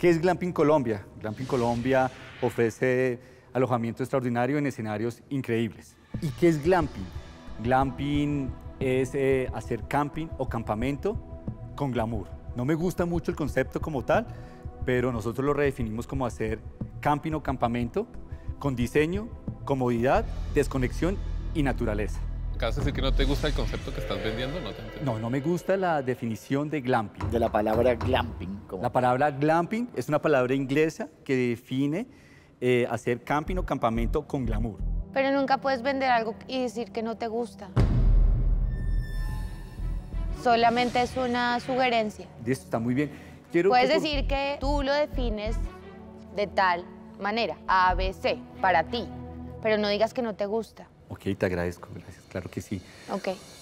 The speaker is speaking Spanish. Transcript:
¿Qué es Glamping Colombia? Glamping Colombia ofrece alojamiento extraordinario en escenarios increíbles. ¿Y qué es glamping? Glamping es hacer camping o campamento con glamour. No me gusta mucho el concepto como tal, pero nosotros lo redefinimos como hacer camping o campamento con diseño, comodidad, desconexión y naturaleza. ¿Acabas de decir que no te gusta el concepto que estás vendiendo? No te entiendo. No, no me gusta la definición de glamping. De la palabra glamping. La palabra glamping es una palabra inglesa que define hacer camping o campamento con glamour. Pero nunca puedes vender algo y decir que no te gusta. Solamente es una sugerencia. Esto está muy bien. Puedes decir que tú lo defines de tal manera, A, B, C, para ti, pero no digas que no te gusta. Ok, te agradezco, gracias, claro que sí. Ok.